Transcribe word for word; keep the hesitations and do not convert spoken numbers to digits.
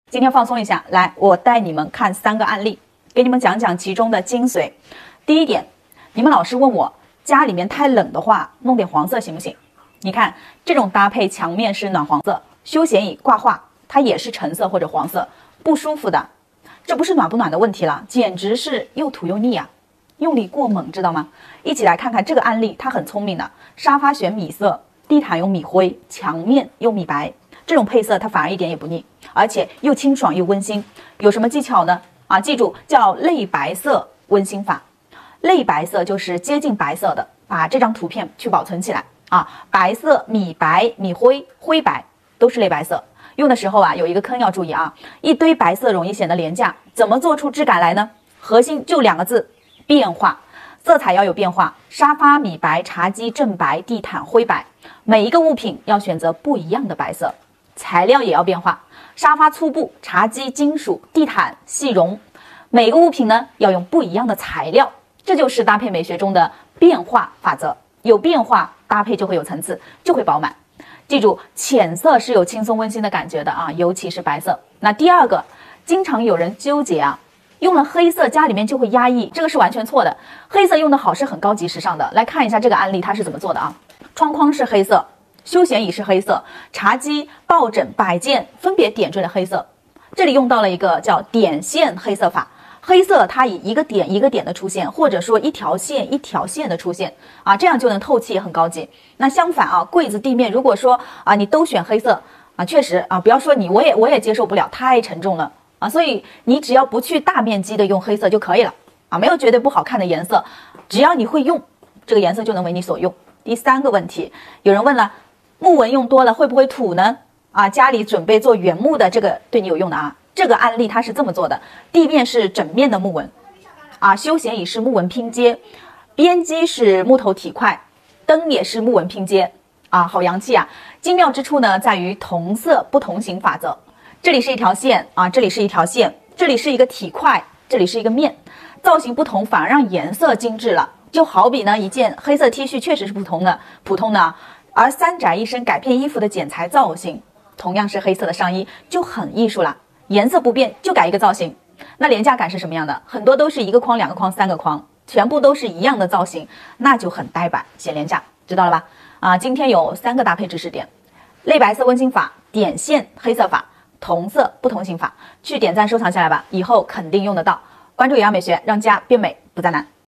今天放松一下，来，我带你们看三个案例，给你们讲讲其中的精髓。第一点，你们老师问我家里面太冷的话，弄点黄色行不行？你看这种搭配，墙面是暖黄色，休闲椅挂画它也是橙色或者黄色，不舒服的。这不是暖不暖的问题了，简直是又土又腻啊，用力过猛，知道吗？一起来看看这个案例，它很聪明的，沙发选米色，地毯用米灰，墙面用米白。这种配色它反而一点也不腻，而且又清爽又温馨。有什么技巧呢？啊，记住叫类白色温馨法。类白色就是接近白色的，把这张图片去保存起来啊。白色、米白、米灰、灰白都是类白色。用的时候啊，有一个坑要注意啊，一堆白色容易显得廉价。怎么做出质感来呢？核心就两个字：变化。色彩要有变化，沙发米白，茶几正白，地毯灰白。每一个物品要选择不一样的白色。材料也要变化，沙发粗布，茶几金属，地毯细绒。每个物品呢要用不一样的材料，这就是搭配美学中的变化法则。有变化，搭配就会有层次，就会饱满。记住，浅色是有轻松温馨的感觉的啊，尤其是白色。那第二个，经常有人纠结啊，用了黑色家里面就会压抑，这个是完全错的。黑色用的好是很高级时尚的。来看一下这个案例它是怎么做的啊，窗框是黑色。休闲椅是黑色，茶几、抱枕、摆件分别点缀了黑色。这里用到了一个叫点线黑色法，黑色它以一个点一个点的出现，或者说一条线一条线的出现啊，这样就能透气，也很高级。那相反啊，柜子、地面如果说啊你都选黑色啊，确实啊，不要说你，我也我也接受不了，太沉重了啊。所以你只要不去大面积的用黑色就可以了啊，没有绝对不好看的颜色，只要你会用，这个颜色就能为你所用。第三个问题，有人问了。木纹用多了会不会土呢？啊，家里准备做原木的，这个对你有用的啊。这个案例它是这么做的，地面是整面的木纹，啊，休闲椅是木纹拼接，边机是木头体块，灯也是木纹拼接，啊，好洋气啊！精妙之处呢，在于同色不同形法则。这里是一条线啊，这里是一条线，这里是一个体块，这里是一个面，造型不同反而让颜色精致了。就好比呢，一件黑色 T 恤确实是普通的，普通的。而三宅一生改变衣服的剪裁造型，同样是黑色的上衣，就很艺术了。颜色不变，就改一个造型。那廉价感是什么样的？很多都是一个框、两个框、三个框，全部都是一样的造型，那就很呆板，显廉价，知道了吧？啊，今天有三个搭配知识点：类白色温馨法、点线黑色法、同色不同型法。去点赞收藏下来吧，以后肯定用得到。关注野羊美学，让家变美不再难。